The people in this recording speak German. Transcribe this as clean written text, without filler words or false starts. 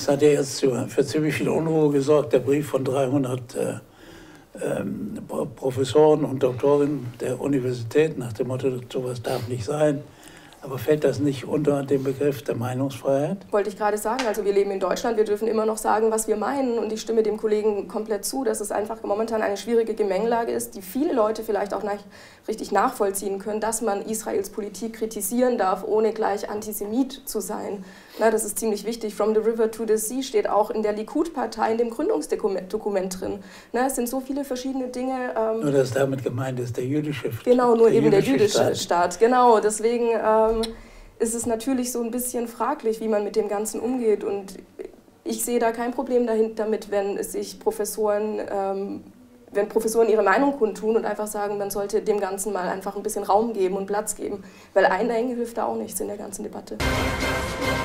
Das hat ja jetzt für ziemlich viel Unruhe gesorgt, der Brief von 300 Professoren und Doktoren der Universität nach dem Motto, sowas darf nicht sein. Aber fällt das nicht unter den Begriff der Meinungsfreiheit? Wollte ich gerade sagen, also wir leben in Deutschland, wir dürfen immer noch sagen, was wir meinen, und ich stimme dem Kollegen komplett zu, dass es einfach momentan eine schwierige Gemengelage ist, die viele Leute vielleicht auch nicht richtig nachvollziehen können, dass man Israels Politik kritisieren darf, ohne gleich Antisemit zu sein. Na, das ist ziemlich wichtig. From the river to the sea steht auch in der Likud-Partei, in dem Gründungsdokument drin. Na, es sind so viele verschiedene Dinge. Nur, dass damit gemeint ist der jüdische Staat. Genau, nur eben der jüdische Staat. Genau, deswegen ist es natürlich so ein bisschen fraglich, wie man mit dem Ganzen umgeht. Und ich sehe da kein Problem damit, wenn Professoren ihre Meinung kundtun und einfach sagen, man sollte dem Ganzen mal einfach ein bisschen Raum geben und Platz geben. Weil Einengen hilft da auch nichts in der ganzen Debatte.